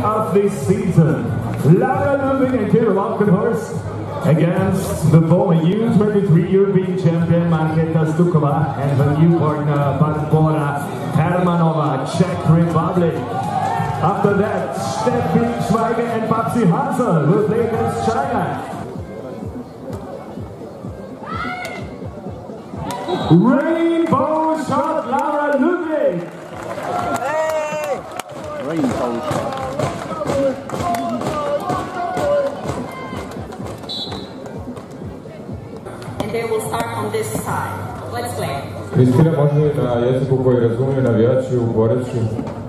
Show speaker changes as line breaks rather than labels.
of this season. Laura Ludwig and Kira Lockenhorst against the former U23 European champion Marketa Stukova and her new partner Barbora Hermanova, Czech Republic. After that, Steffi Schweiger and Babsi Hansel will play against China. Rainbow shot, Laura Ludwig.
Hey! Rainbow shot.
And they will start on this side. Let's play.
Kristina može na jeziku koji razumiju navijači u Boreću